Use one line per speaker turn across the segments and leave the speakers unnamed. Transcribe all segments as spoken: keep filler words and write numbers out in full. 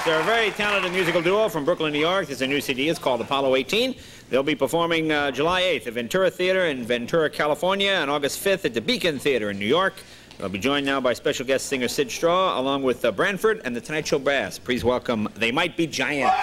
Yes, they're a very talented musical duo from Brooklyn, New York. There's a new C D. It's called Apollo eighteen. They'll be performing uh, July eighth at Ventura Theater in Ventura, California, and August fifth at the Beacon Theater in New York. They'll be joined now by special guest singer Sid Straw, along with uh, Branford and the Tonight Show Brass. Please welcome They Might Be Giants.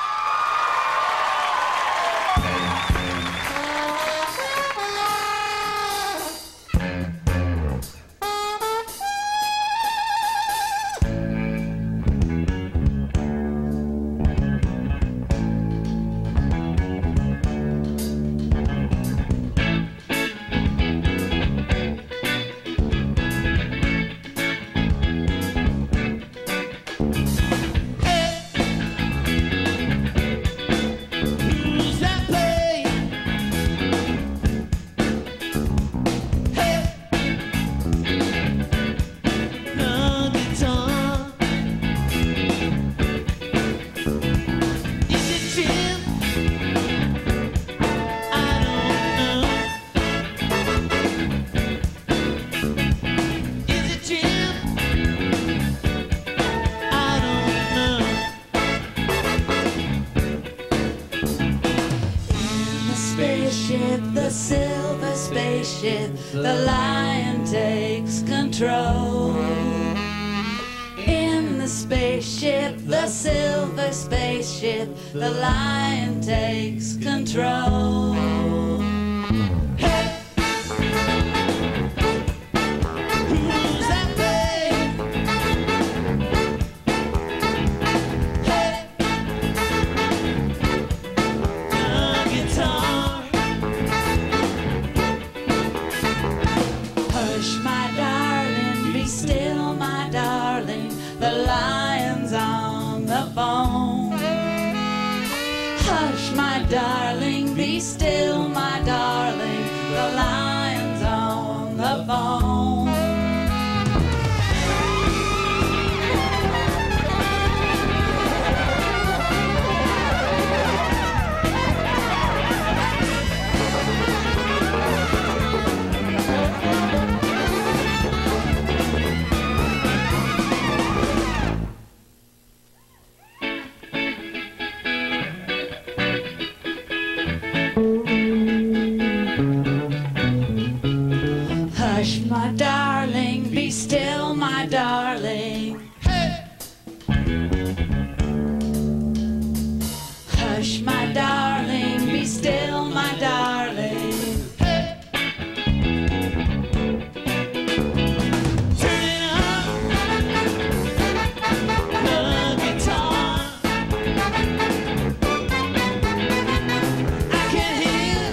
The silver spaceship, the lion takes control. In the spaceship, the silver spaceship, the lion takes control. Hey! Who's that babe? Hey! The guitar. Hush, my darling, be still, my darling, the lion's on the phone. Hush, my darling, be still, my darling, the lion's on the phone. Hush, my darling, be still, my darling. Hey! Hush, my darling, be still, my darling. Hey! Turn it up, the guitar. I can hear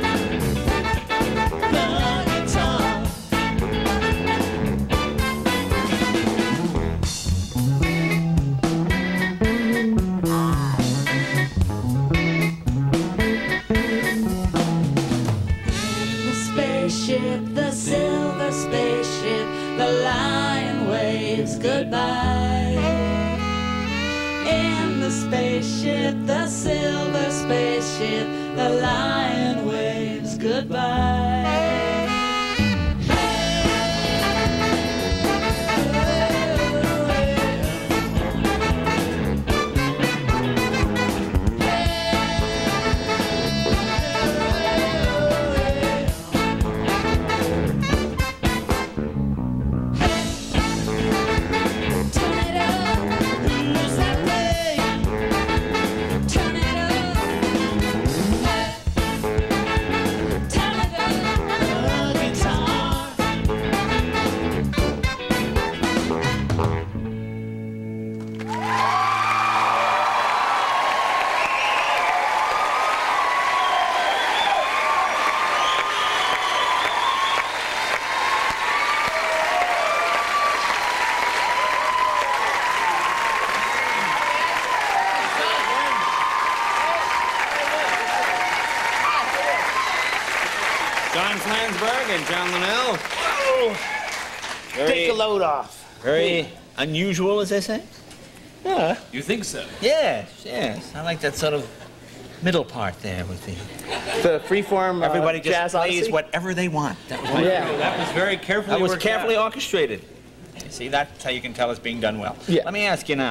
the guitar. The silver spaceship, the lion waves goodbye. In the spaceship, the silver spaceship, the lion waves goodbye.
John Flansburgh and John Linnell.
Oh,
Very,
take a load off.
Very unusual, as they say.
Yeah.
You think so?
Yes, yes. I like that sort of middle part there with the...
The freeform uh,
Everybody just
jazz
plays
odyssey?
whatever they want. That was,
Yeah.
That was very carefully
that was
worked
carefully
out.
orchestrated. You see, that's how you can tell it's being done well.
Yeah.
Let me ask you now.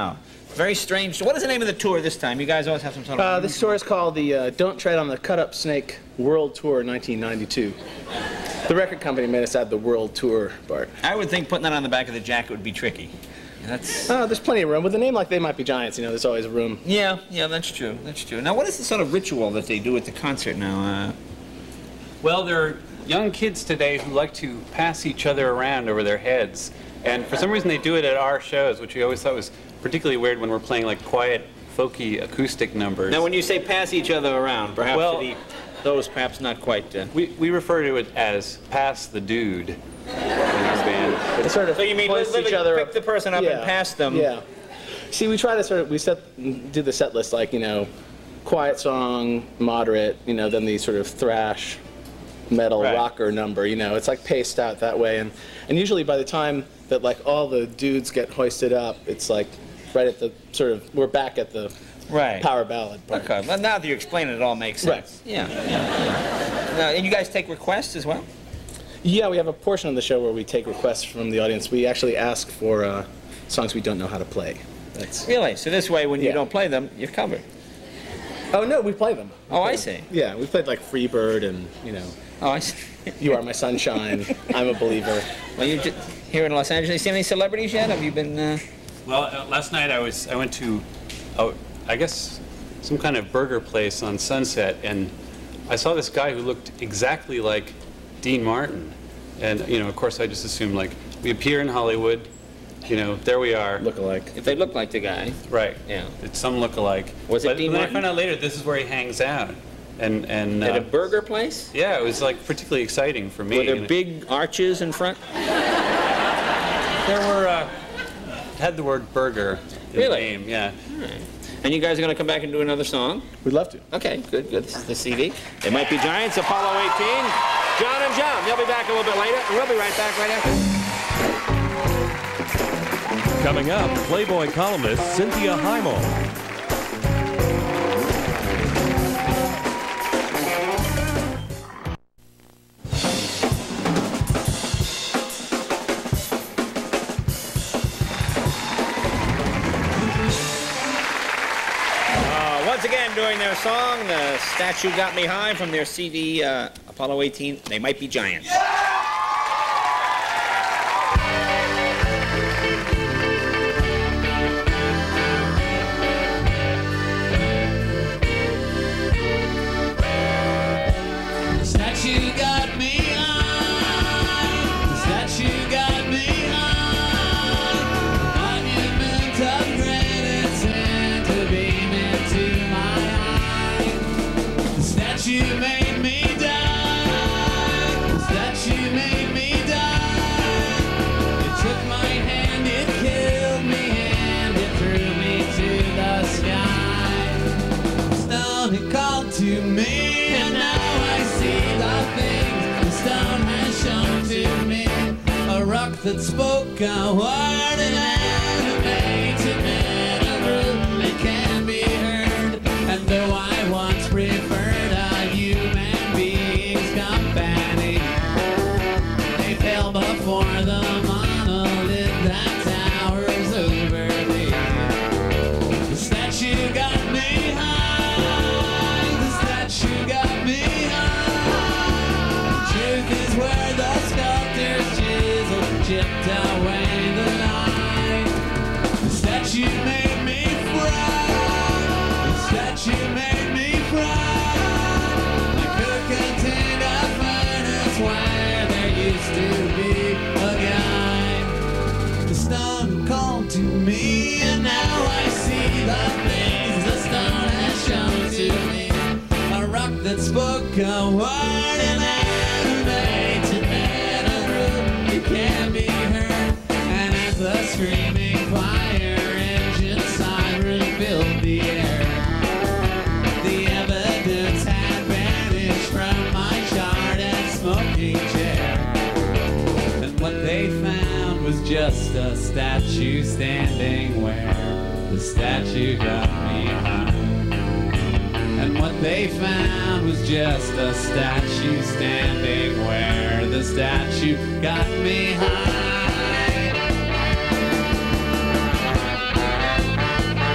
Very strange. What is the name of the tour this time? You guys always have some sort of...
Uh, this tour is called the uh, Don't Tread on the Cut Up Snake World Tour nineteen ninety-two. The record company made us add the World Tour part.
I would think putting that on the back of the jacket would be tricky. That's...
Oh, there's plenty of room. With a name like They Might Be Giants, you know, there's always room.
Yeah, yeah, that's true. That's true. Now, what is the sort of ritual that they do at the concert now? Uh...
Well, there are young kids today who like to pass each other around over their heads. And for some reason, they do it at our shows, which we always thought was particularly weird when we're playing like quiet, folky, acoustic numbers.
Now, when you say pass each other around, perhaps
well,
the, those perhaps not quite... Uh...
We, we refer to it as pass the dude in our band.
They sort of
So you mean
hoist
literally
each other
pick the person up
yeah.
and pass them?
Yeah. See, we try to sort of, we set, do the set list like, you know, quiet song, moderate, you know, then the sort of thrash, metal,
right.
rocker number, you know, it's like paced out that way. And, and usually by the time that like all the dudes get hoisted up, it's like right at the sort of, we're back at the
right.
power ballad part.
Okay, well, now that you explain it, it all makes sense.
Right.
Yeah, yeah, yeah. Now, and you guys take requests as well?
Yeah, we have a portion of the show where we take requests from the audience. We actually ask for uh, songs we don't know how to play. That's...
Really? So this way, when you
Yeah.
don't play them, you're covered.
Oh, no, we play them. We
Oh,
play
I
them.
see.
Yeah, we played like Freebird and, you know,
Oh, I see.
You Are My Sunshine, I'm a Believer.
Well, you just here in Los Angeles, see any celebrities yet? Have you been? Uh...
Well, uh, last night I was I went to, oh, I guess, some kind of burger place on Sunset, and I saw this guy who looked exactly like Dean Martin, and you know, of course, I just assumed like we appear in Hollywood, you know, there we are.
Look alike.
If they look like the guy.
Right.
Yeah.
It's some look-alike.
Was it
but,
Dean
but then I
Martin?
found out later this is where he hangs out, and and
At
uh,
a burger place?
yeah, it was like particularly exciting for me.
Were there
And it-
big arches in front?
There were uh, had the word burger in
Really?
the name. Yeah.
And you guys are going to come back and do another song?
We'd love to.
Okay, good, good. This is the C D. They Might Be Giants, Apollo eighteen. John and John. They'll be back a little bit later, and we'll be right back right after.
Coming up, Playboy columnist Cynthia Highmore.
Uh, once again, doing their song, The Statue Got Me High, from their C D, uh, Apollo eighteen, They Might Be Giants.
The statue got me high. The statue got me high. Monument of granite sent a beam into my eye. The statue made me die. The statue made me die. It took my hand, it killed me, and it threw me to the sky. Stone had called to me, and now I see the things the stone has shown to me. A rock that spoke a word, an animated metal root that can be heard. And though I once preferred a human being's company, they fell before the monolith that towers over me. The statue got me high. The statue got me high. Truth is where the sculptor's chisel chipped away the line. The statue made me fry. The statue made me fry. I could contain a furnace where there used to be a guy. The stone called to me, and now I see the things the stone has shown to me. A rock that spoke a word, an animated metal root, it can be heard. And as the screaming fire engine siren filled the air, the evidence had vanished from my charred and smoking chair. And what they found was just a statue standing where the statue got me high. And what they found was just a statue standing where the statue got me high.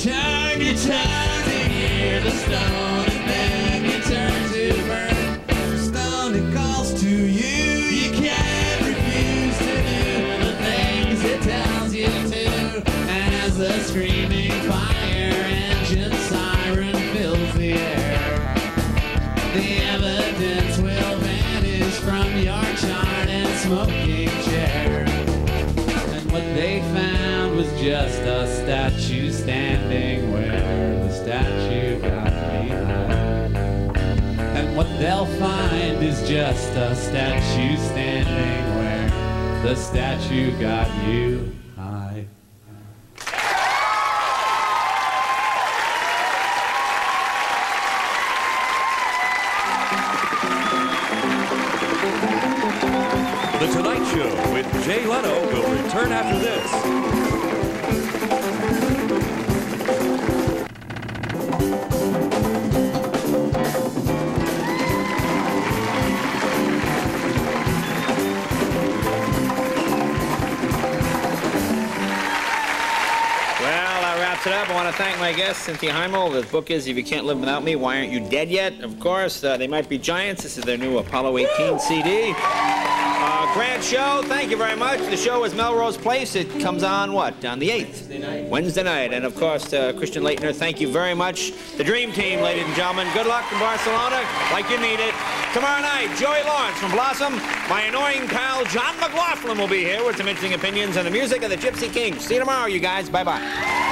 turn, you turn to hear the stone, and then you turn to burn. The stone, it calls to you, you can't refuse to do the things it tells you to. And as the screaming fire engine siren fills the air, the evidence will vanish from your charred and smoking chair. And what they found was just a statue standing where the statue got me high. And what they'll find is just a statue standing where the statue got you high.
The Tonight Show with Jay Leno will return after this.
Well, that wraps it up. I want to thank my guest, Cynthia Heimel. The book is If You Can't Live Without Me, Why Aren't You Dead Yet? Of course, uh, They Might Be Giants. This is their new Apollo eighteen C D. Uh, Grant Show, thank you very much. The show is Melrose Place. It comes on, what, on the eighth? Wednesday night. Wednesday night. And, of course, uh, Christian Leitner, thank you very much. The Dream Team, ladies and gentlemen. Good luck in Barcelona, like you need it. Tomorrow night, Joey Lawrence from Blossom. My annoying pal, John McLaughlin, will be here with some interesting opinions on the music of the Gypsy Kings. See you tomorrow, you guys. Bye-bye.